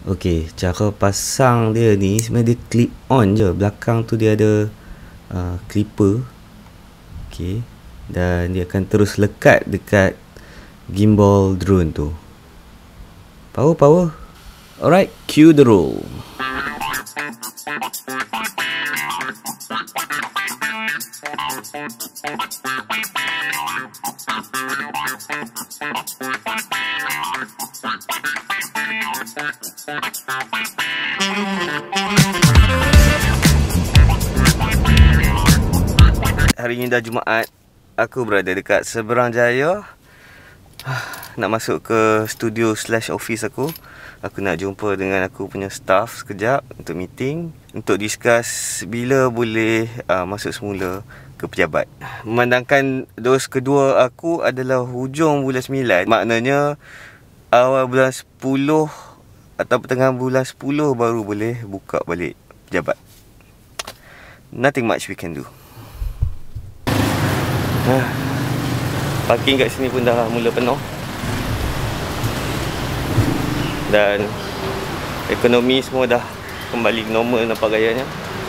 Okey, cara pasang dia ni sebenarnya dia clip on je. Belakang tu dia ada clipper. Okey, dan dia akan terus lekat dekat gimbal drone tu. Power. Alright, cue the roll. Hari ini dah Jumaat. Aku berada dekat Seberang Jaya. Nak masuk ke studio / office aku. Aku nak jumpa dengan aku punya staff sekejap untuk meeting, untuk discuss bila boleh masuk semula ke pejabat. Memandangkan dos kedua aku adalah hujung bulan 9, maknanya awal bulan 10 atau pertengahan bulan 10 baru boleh buka balik pejabat. Nothing much we can do. Parking kat sini pun dah mula penuh. Dan ekonomi semua dah kembali normal nampak gayanya.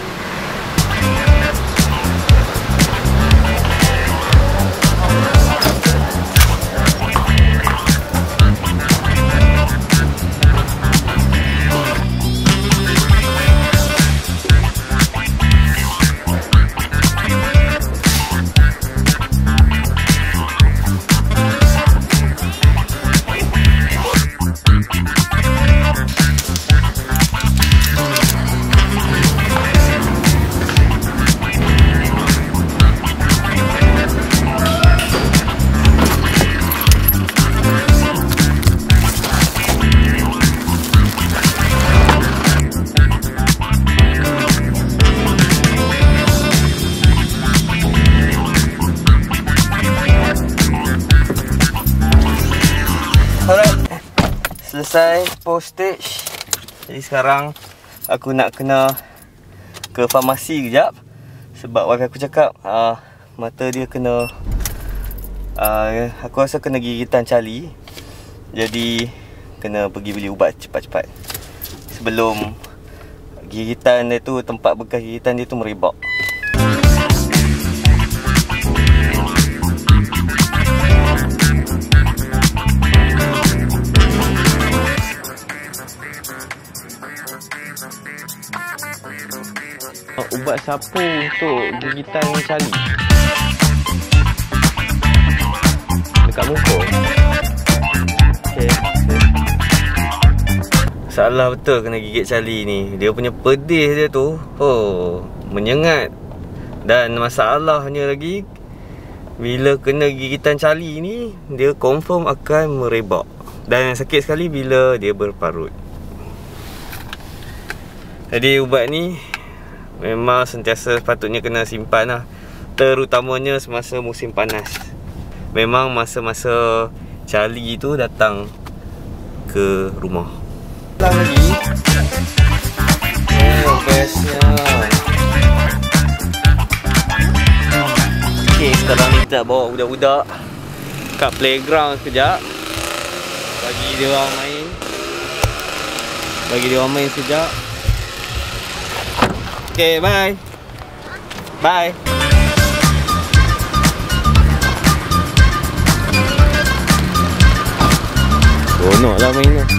Selesai postage. Jadi sekarang aku nak kena ke farmasi kejap. Sebab wife aku cakap mata dia kena aku rasa kena gigitan cali. Jadi kena pergi beli ubat cepat-cepat sebelum gigitan dia tu, tempat bekas gigitan dia tu merebak. Ubat sapu untuk gigitan cali dekat muka. Okay. Salah betul kena gigit cali ni. Dia punya pedih dia tu menyengat. Dan masalahnya lagi, bila kena gigitan cali ni, dia confirm akan merebak. Dan sakit sekali bila dia berparut. Jadi ubat ni memang sentiasa sepatutnya kena simpan lah. Terutamanya semasa musim panas. Memang masa-masa cali tu datang ke rumah. Lagi bestnya. Okay, sekarang ni kita bawa budak-budak kat playground sekejap. Bagi dia orang main sekejap. Okay, bye. Bye. Seronok lah main tu.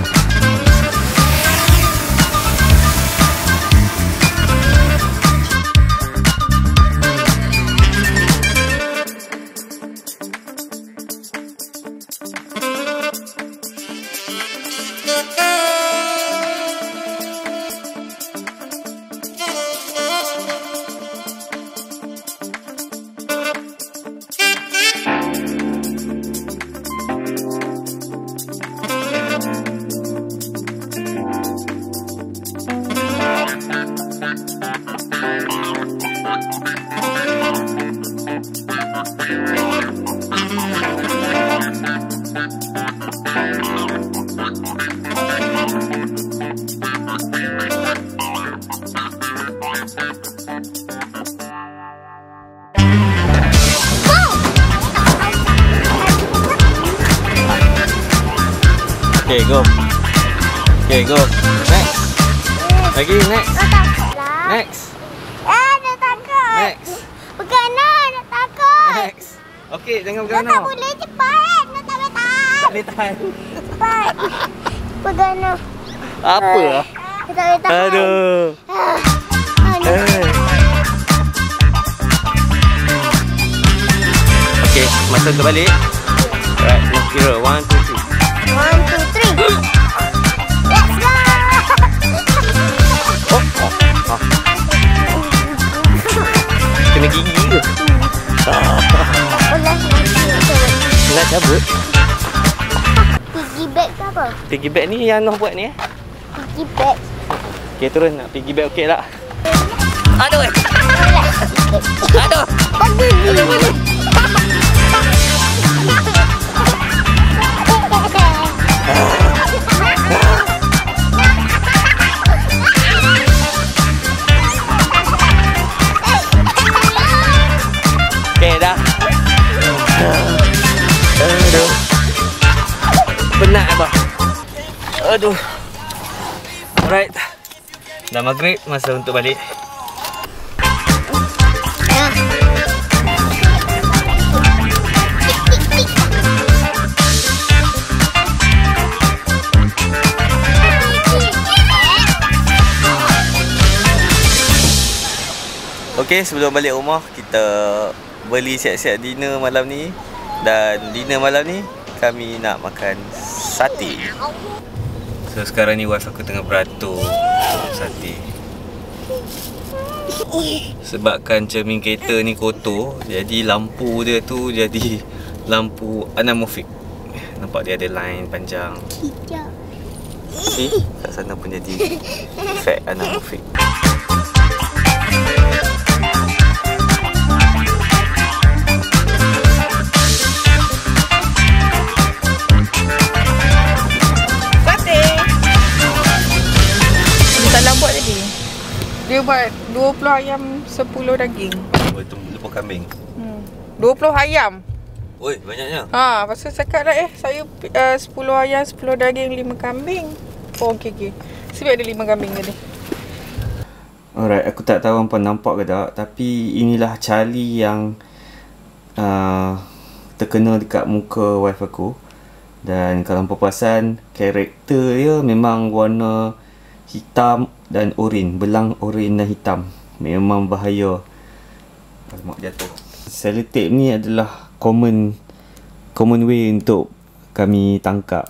Okay, go. Okay, go. Next. Lagi, next. Takutlah. Next. Dah takut. Next. Bergana, dah takut. Next. Okay, jangan Dah tak bergana. boleh, cepat. Dah tak boleh tahan. Tak boleh tahan. Cepat. Bergana. Apa? Dah tak boleh tahan. Aduh. Okay, masa untuk balik. Alright, let's kira. 1, 2, 3. 1, 2, 3. Let's go. Oh. Kena gigi ke? Boleh Nak cabut? Piggy bank ke apa? Piggy bank ni yang Noh buat ni Piggy bank. Okay, turun nak piggy bank okey tak? Aduh. Aduh. Okay, dah. Aduh. Penat apa? Aduh. Alright. Dah maghrib, masa untuk balik. Okay, sebelum balik rumah, kita beli siap-siap dinner malam ni. Dan dinner malam ni, kami nak makan sate. So, sekarang ni wife aku tengah beratur sate. Sebabkan cermin kereta ni kotor, jadi lampu dia tu jadi lampu anamorphic. Nampak dia ada line panjang. Ni, kat sana pun jadi efek anamorphic. Dia buat 20 ayam 10 daging. Oh, itu lepas kambing. 20 ayam. Oi, banyaknya. Ha, pasal cakap dah saya 10 ayam, 10 daging, 5 kambing. Oh, okey. Sebab ada 5 kambing tadi. Alright, aku tak tahu apa nampak ke tak, tapi inilah Charlie yang terkena dekat muka wife aku. Dan kalau hampa perasan, karakter dia memang warna hitam dan oren, belang oren dan hitam. Memang bahaya. Alamak, jatuh. Sellotape ni adalah common way untuk kami tangkap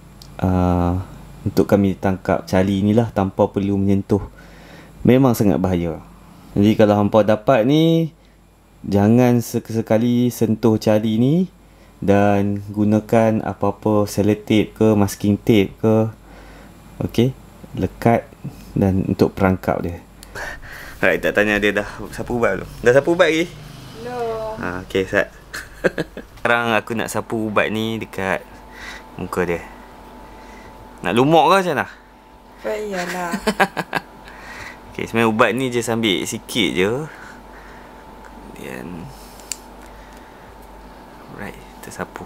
Charlie ni lah tanpa perlu menyentuh. Memang sangat bahaya. Jadi kalau hampa dapat ni, jangan sekali sentuh Charlie ni dan gunakan apa-apa sellotape ke masking tape ke. Okey, lekat dan untuk perangkap dia. Alright, tak tanya dia dah sapu ubat belum? Dah sapu ubat lagi? Belum. Okey, Sat. Sekarang aku nak sapu ubat ni dekat muka dia. Nak lumok ke macam mana? Iyalah. Okay, sebenarnya ubat ni just ambil sikit je. Kemudian alright, tersapu.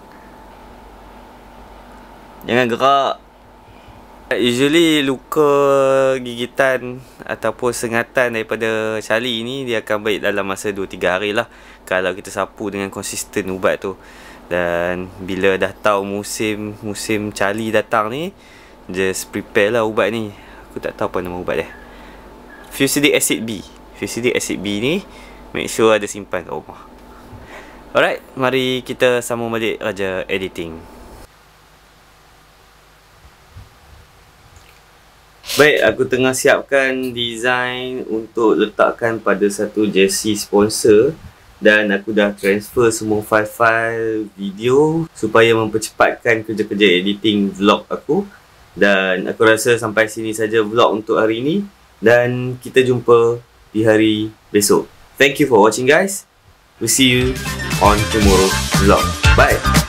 Jangan gerak. Usually luka gigitan ataupun sengatan daripada Charlie ni dia akan baik dalam masa 2-3 hari lah, kalau kita sapu dengan konsisten ubat tu. Dan bila dah tahu musim Charlie datang ni, just prepare lah ubat ni. Aku tak tahu apa nama ubat dia. Fusidic acid B. Fusidic acid B ni make sure ada simpan kat rumah. Alright, mari kita sambung balik Raja editing. Baik, aku tengah siapkan design untuk letakkan pada satu jersey sponsor. Dan aku dah transfer semua file-file video supaya mempercepatkan kerja-kerja editing vlog aku. Dan aku rasa sampai sini saja vlog untuk hari ini. Dan kita jumpa di hari besok. Thank you for watching guys. We'll see you on tomorrow's vlog. Bye.